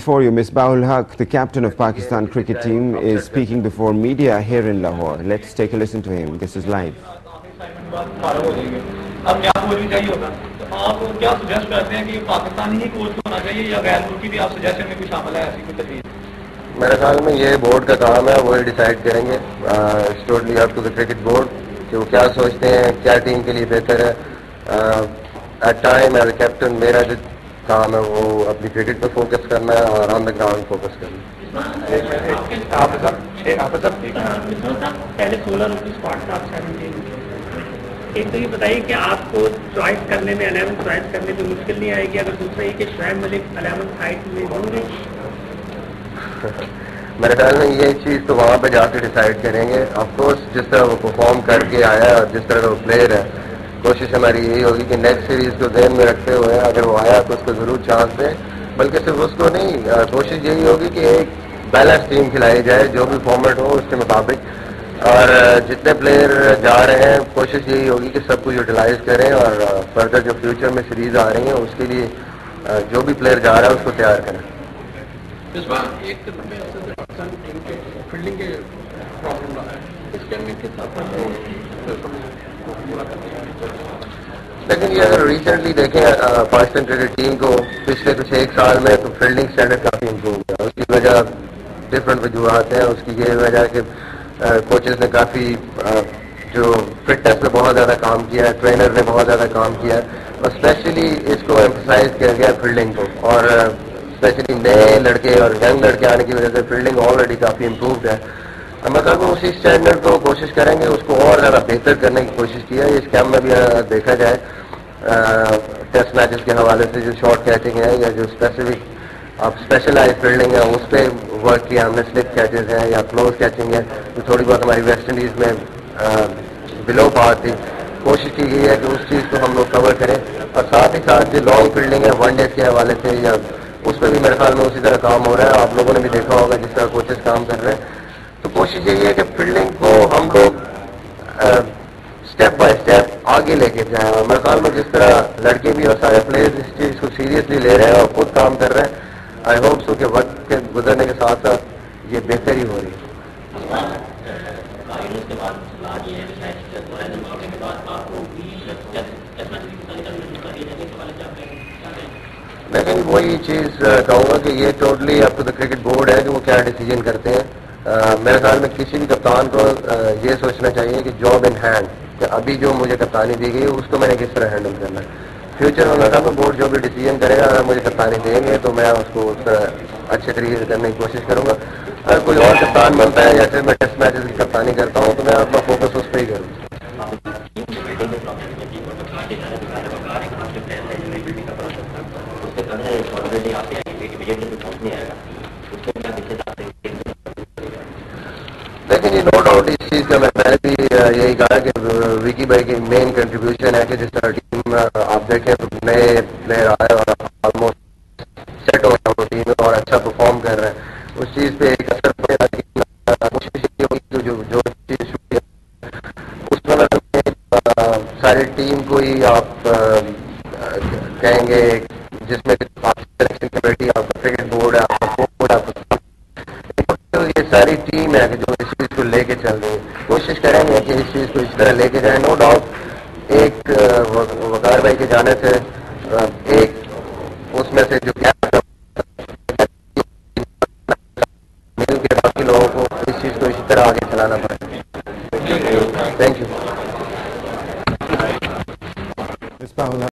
For you, Misbahul Haq, the captain of Pakistan cricket team, is speaking before media here in Lahore. Let's take a listen to him. This is live. میرے خیال میں یہ board کا کام ہے, وہی decide کریں گے. It's totally up to the cricket board کہ وہ کیا سوچتے ہیں, کیا ٹیم کے لیے بہتر ہے. At time as a captain میرا جو کام ہے وہ اپنی کرکٹ پہ فوکس کرنا ہے اور آن دا گراؤنڈ فوکس کرنا ہے. پہلے 16 روپیز اسپاٹ کا آپ 17. ایک تو یہ بتائیے کہ آپ کو چوائس کرنے میں 11 چوائس کرنے میں مشکل نہیں آئے گی, اگر دوسرا یہ کہ شعیب ملک 11 ہائٹ میں ہوں گے؟ میرے خیال میں یہ چیز تو وہاں پہ جا کے ڈیسائیڈ کریں گے. آف کورس جس طرح وہ پرفارم کر کے آیا اور جس طرح کا وہ پلیئر ہے, کوشش ہماری یہی ہوگی کہ نیکسٹ سیریز کو ذہن میں رکھتے ہوئے اگر وہ آیا تو اس کو ضرور چانس دیں. بلکہ صرف اس کو نہیں, کوشش یہی ہوگی کہ ایک بیلنس ٹیم کھلائی جائے, جو بھی فارمیٹ ہو اس کے مطابق. اور جتنے پلیئر جا رہے ہیں کوشش یہی ہوگی کہ سب کو یوٹیلائز کریں اور فردر جو فیوچر میں سیریز آ رہی ہیں اس کے لیے جو بھی پلیئر جا رہا ہے اس کو تیار کریں. اس بار ایک فیلڈنگ کے پرابلم رہا ہے, اس کے میں کس لیکن یہ اگر ریسنٹلی دیکھیں پاکستان کرکٹ ٹیم کو پچھلے کچھ ایک سال میں تو فیلڈنگ اسٹینڈرڈ کافی امپروو ہوا. اس کی وجہ ڈفرینٹ وجوہات ہیں. اس کی یہ وجہ کہ کوچز نے کافی جو فٹنس میں بہت زیادہ کام کیا ہے, ٹرینر نے بہت زیادہ کام کیا ہے, اور اسپیشلی اس کو ایمفسائز کیا گیا فیلڈنگ کو. اور اسپیشلی نئے لڑکے اور ینگ لڑکے آنے کی وجہ سے فیلڈنگ آلریڈی کافی امپرووڈ ہے. مطلب اسی اسٹینڈرڈ کو کوشش کریں گے, اس کو اور زیادہ بہتر کرنے کی کوشش کی ہے. اس کیمپ میں بھی دیکھا جائے ٹیسٹ میچز کے حوالے سے جو شارٹ کیچنگ ہے یا جو اسپیسیفک آپ اسپیشلائز فیلڈنگ ہے اس پہ ورک کیا ہم نے. سلپ کیچز ہیں یا کلوز کیچنگ ہے جو تھوڑی بہت ہماری ویسٹ انڈیز میں بلو پار تھی. کوشش کی گئی ہے کہ اس چیز کو ہم لوگ کور کریں. اور ساتھ ہی ساتھ جو لانگ فیلڈنگ ہے ون ڈیز کے حوالے سے یا اس پہ بھی میرے خیال میں اسی طرح کام ہو رہا ہے. آپ لوگوں نے بھی دیکھا ہوگا جس طرح کوچز کام کر رہے ہیں. تو کوشش یہی ہے کہ فیلڈنگ کو ہم لوگ اسٹیپ بائی اسٹیپ آگے لے کے جائیں. اور میرے خیال میں جس طرح لڑکے بھی اور سارے پلیئرز اس چیز کو سیریسلی لے رہے ہیں اور خود کام کر رہے ہیں, آئی ہوپ سو کہ وقت کے گزرنے کے ساتھ ساتھ یہ بہتری ہو رہی ہے. لیکن وہی چیز کہوں گا کہ یہ totally up to the cricket board ہے کہ وہ کیا ڈیسیجن کرتے ہیں. میرے خیال میں کسی بھی کپتان کو یہ سوچنا چاہیے کہ جاب ان ہینڈ, کہ ابھی جو مجھے کپتانی دی گئی اس کو میں نے کس طرح ہینڈل کرنا ہے. فیوچر میں میرا بورڈ جو بھی ڈیسیجن کرے گا, اگر مجھے کپتانی دیں گے تو میں اس کو اس طرح اچھے طریقے سے کرنے کی کوشش کروں گا. اگر کوئی اور کپتان بنتا ہے یا پھر میں ٹیسٹ میچز کی کپتانی کرتا ہوں تو میں اپنا فوکس اس پہ ہی کروں. لیکن یہ نو ڈاؤٹ اس چیز کا میں پہلے بھی یہی کہا کہ وکی بھائی کی مین کنٹریبیوشن ہے کہ جس طرح ٹیم آپ دیکھیں تو نئے پلیئر آئے اور آلموسٹ سیٹ ہو گیا وہ ٹیم اور اچھا پرفارم کر رہے ہیں. اس چیز پہ ایک اثر پڑے گا. کوشش یہ ہوگی جو چیز شروع اس میں ساری ٹیم کو ہی آپ کہیں گے جس میں آپ سلیکشن کمیٹی, آپ کا کرکٹ بورڈ ہے, آپ کا کوچ, آپ کا یہ ساری ٹیم ہے کہ جو اس چیز کو لے کے چل رہی ہے. کوشش کریں گے کہ اس چیز کو اس طرح لے کے جائیں. نو ڈاؤٹ ایک وقار بھائی کے جانے سے ایک اس میں سے جو مل کے باقی لوگوں کو اس چیز کو اسی طرح آگے چلانا پڑے. Thank you.